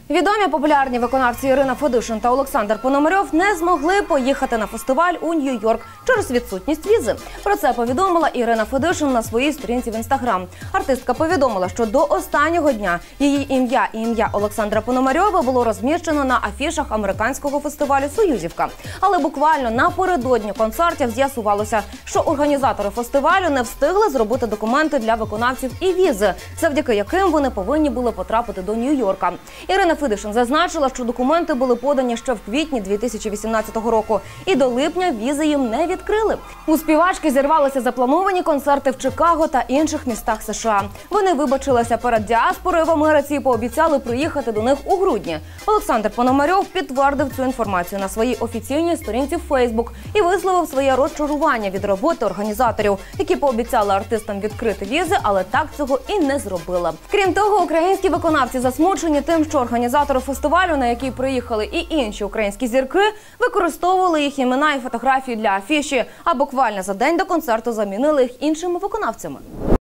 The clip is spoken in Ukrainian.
Відомі популярні виконавці Ірина Федишин та Олександр Пономарьов не змогли поїхати на фестиваль у Нью-Йорк через відсутність візи. Про це повідомила Ірина Федишин на своїй сторінці в Інстаграм. Артистка повідомила, що до останнього дня її ім'я і ім'я Олександра Пономарьова було розміщено на афішах американського фестивалю «Союзівка». Але буквально напередодні концертів з'ясувалося, що організатори фестивалю не встигли зробити документи для виконавців і візи, завдяки яким вони повинні були потрапити до Нью-Йорка. Ірина Федишин зазначила, що документи були подані ще в квітні 2018 року, і до липня візи їм не відкрили. У співачки зірвалися заплановані концерти в Чикаго та інших містах США. Вони вибачилися перед діаспорою в Америці і пообіцяли приїхати до них у грудні. Олександр Пономарьов підтвердив цю інформацію на своїй офіційній сторінці в Фейсбук і висловив своє розчарування від роботи організаторів, які пообіцяли артистам відкрити візи, але так цього і не зробили. Крім того, українські виконавці засмучені тим, що організатори фестивалю, на який приїхали і інші українські зірки, використовували їх імена і фотографії для афіші, а буквально за день до концерту замінили їх іншими виконавцями.